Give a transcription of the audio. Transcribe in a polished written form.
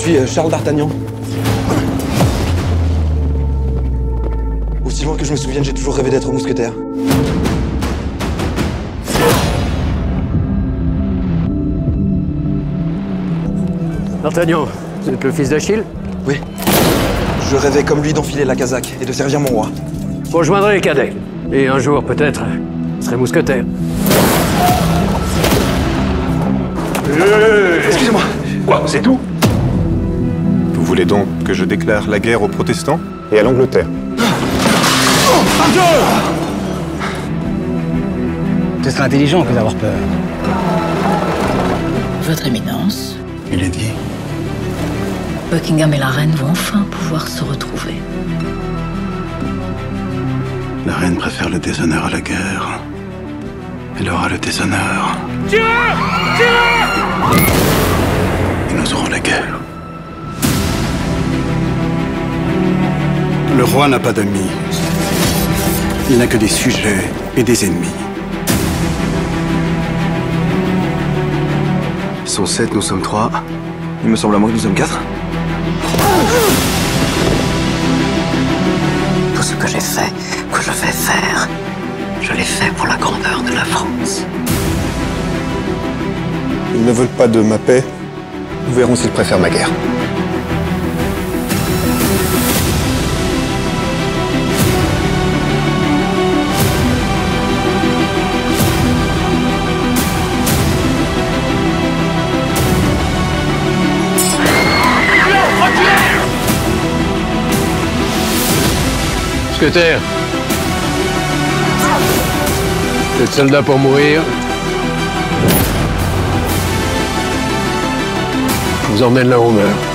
suis Charles d'Artagnan. Aussi loin que je me souvienne, j'ai toujours rêvé d'être mousquetaire. D'Artagnan, vous êtes le fils d'Achille? Oui. Je rêvais comme lui d'enfiler la casaque et de servir mon roi. Je rejoindrai les cadets. Et un jour, peut-être, je serai mousquetaire. Excusez-moi. Quoi, c'est tout? Vous voulez donc que je déclare la guerre aux protestants et à l'Angleterre? Ce serait intelligent que d'avoir peur. Votre Éminence, Il est dit. Buckingham et la reine vont enfin pouvoir se retrouver. La reine préfère le déshonneur à la guerre. Elle aura le déshonneur. Et nous aurons la guerre. Le roi n'a pas d'amis. Il n'a que des sujets et des ennemis. Ils sont 7, nous sommes 3. Il me semble à moi que nous sommes 4. Tout ce que j'ai fait, que je vais faire, je l'ai fait pour la grandeur de la France. Ils ne veulent pas de ma paix. Nous verrons s'ils préfèrent ma guerre. Mousquetaire. Vous êtes soldat pour mourir. Je vous emmène là où on meurt.